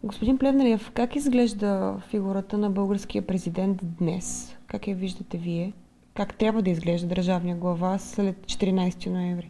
Господин Плевнелиев, как изглежда фигурата на българския президент днес? Как я виждате вие? Как трябва да изглежда държавния глава след 14 ноември?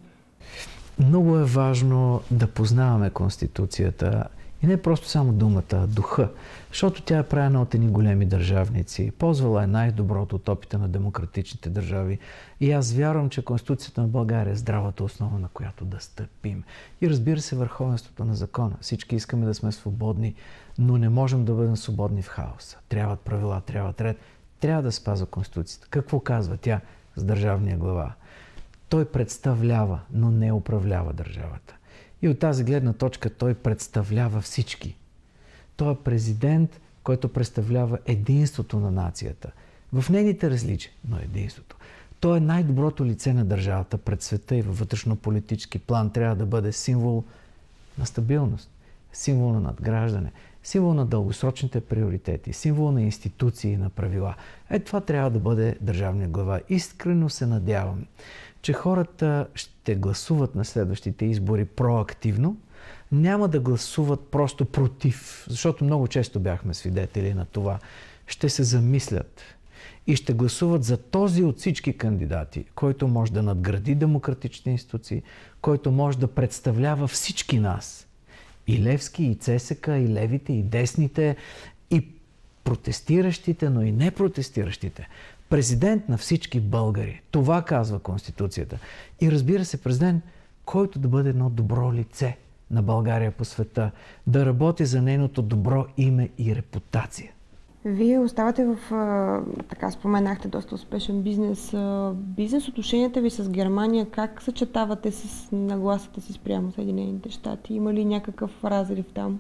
Много е важно да познаваме Конституцията и не просто само думата, а духа, защото тя е правена от едни големи държавници. Ползвала е най-доброто от опита на демократичните държави. И аз вярвам, че Конституцията на България е здравата основа, на която да стъпим. И разбира се, върховенството на закона. Всички искаме да сме свободни, но не можем да бъдем свободни в хаоса. Трябват правила, трябват ред. Трябва да спазва Конституцията. Какво казва тя с държавния глава? Той представлява, но не управлява държавата. И от тази гледна точка той представлява всички. Той е президент, който представлява единството на нацията. В нейните различия, но единството. Той е най-доброто лице на държавата пред света и във вътрешно-политически план трябва да бъде символ на стабилност, символ на надграждане, символ на дългосрочните приоритети, символ на институции и на правила. Това трябва да бъде държавния глава. Искрено се надявам, че хората ще гласуват на следващите избори проактивно, няма да гласуват просто против, защото много често бяхме свидетели на това. Ще се замислят и ще гласуват за този от всички кандидати, който може да надгради демократични институции, който може да представлява всички нас. И Левски, и ЦСК, и левите, и десните, и протестиращите, но и непротестиращите. Президент на всички българи. Това казва Конституцията. И разбира се, президент, който да бъде едно добро лице на България по света, да работи за нейното добро име и репутация. Вие оставате в, така споменахте, доста успешен бизнес. Бизнес отношенията ви с Германия, как съчетавате с нагласата си спрямо Съединените щати? Има ли някакъв разрив там?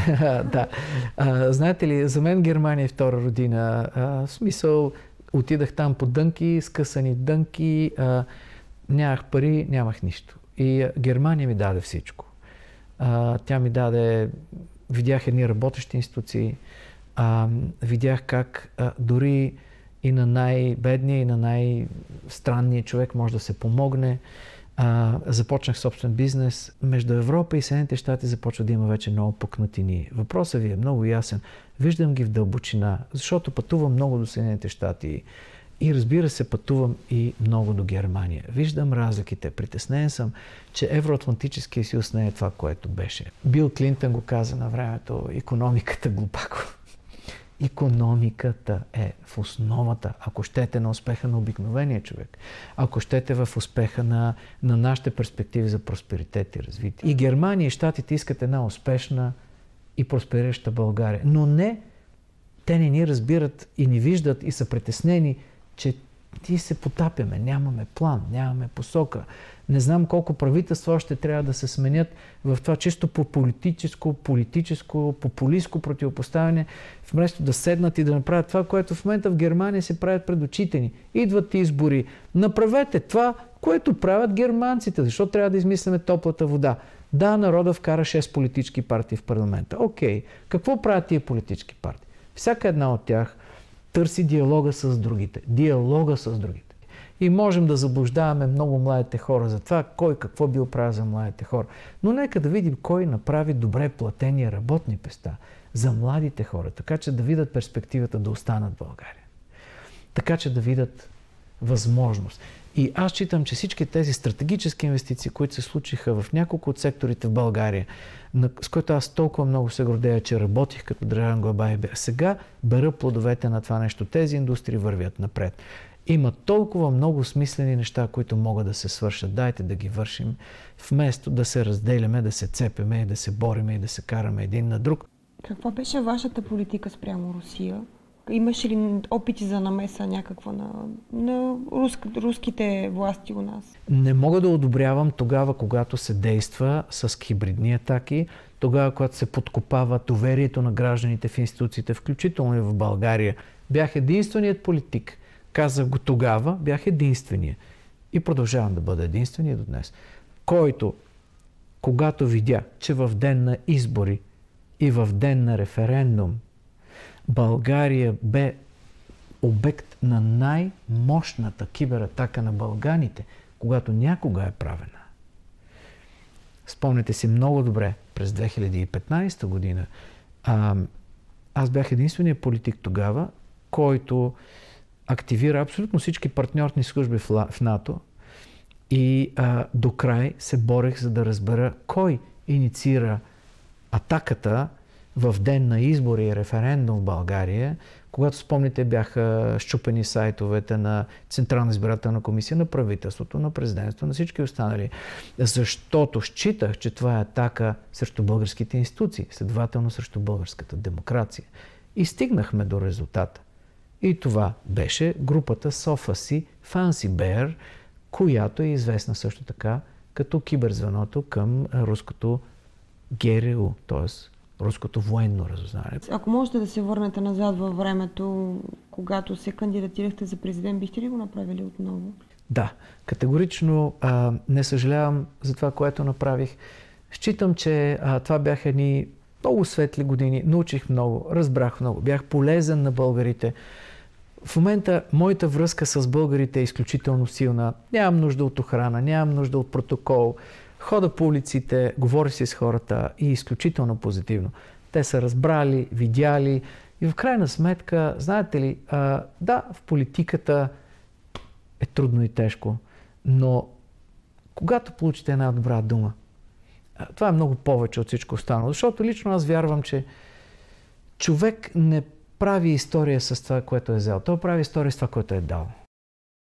Да. Знаете ли, за мен Германия е втора родина. В смисъл, отидах там по дънки, скъсани дънки, нямах пари, нямах нищо. И Германия ми даде всичко. Тя ми даде, видях едни работещи институции, видях как дори и на най-бедния, и на най-странния човек може да се помогне. Започнах собствен бизнес. Между Европа и Съединените щати започва да има вече много пукнатини. Въпросът ви е много ясен. Виждам ги в дълбочина, защото пътувам много до Съединените щати и разбира се пътувам и много до Германия. Виждам разликите. Притеснен съм, че Евроатлантическия съюз не е това, което беше. Бил Клинтън го каза на времето, икономиката глупако. Икономиката е в основата, ако щете, на успеха на обикновения човек. Ако щете, в успеха на нашите перспективи за просперитет и развитие. И Германия и щатите искат една успешна и просперираща България. Но не, те не ни разбират и ни виждат и са притеснени, че ти се потапяме, нямаме план, нямаме посока. Не знам колко правителства още трябва да се сменят в това чисто популистко противопоставяне, вместо да седнат и да направят това, което в момента в Германия се правят пред очите ни. Идват избори. Направете това, което правят германците. Защо трябва да измисляме топлата вода? Да, народа вкара 6 политически партии в парламента. Окей. Какво правят тия политически партии? Всяка една от тях търси диалога с другите. Диалога с другите. И можем да заблуждаваме много младите хора за това, кой какво бил правил за младите хора. Но нека да видим кой направи добре платени работни места за младите хора, така че да видят перспективата да останат в България. Така че да видят възможност. И аз считам, че всички тези стратегически инвестиции, които се случиха в няколко от секторите в България, с които аз толкова много се гордея, че работих като държавен глава и сега бера плодовете на това нещо. Тези индустрии вървят напред. Има толкова много смислени неща, които могат да се свършат. Дайте да ги вършим, вместо да се разделяме, да се цепеме, да се бориме и да се караме един на друг. Каква беше вашата политика спрямо Русия? Имаше ли опити за намеса някаква на руските власти у нас? Не мога да одобрявам тогава, когато се действа с хибридни атаки, тогава, когато се подкопава доверието на гражданите в институциите, включително и в България. Бях единственият политик. Казах го тогава, бях единствения. И продължавам да бъда единствения до днес. Който, когато видя, че в ден на избори и в ден на референдум България бе обект на най-мощната кибератака на Балканите, когато някога е правена. Спомняте си много добре, през 2015 година Аз бях единственият политик тогава, който активира абсолютно всички партньорни служби в НАТО и до край се борех, за да разбера кой инициира атаката в ден на избори и референдум в България, когато, спомните, бяха счупени сайтовете на Централна избирателна комисия, на правителството, на президентството, на всички останали. Защото считах, че това е атака срещу българските институции, следователно срещу българската демокрация. И стигнахме до резултата. И това беше групата SOFA-C Fancy Bear, която е известна също така като киберзвеното към руското ГРУ, т.е. руското военно разузнаване. Ако можете да се върнете назад във времето, когато се кандидатирахте за президент, бихте ли го направили отново? Да, категорично не съжалявам за това, което направих. Считам, че това бяха едни много светли години. Научих много, разбрах много, бях полезен на българите. В момента моята връзка с българите е изключително силна. Нямам нужда от охрана, нямам нужда от протокол. Хода по улиците, говоря си с хората и изключително позитивно. Те са разбрали, видяли и в крайна сметка, знаете ли, да, в политиката е трудно и тежко, но когато получите една добра дума, това е много повече от всичко останало, защото лично аз вярвам, че човек не прави история с това, което е взел. Той прави история с това, което е дал.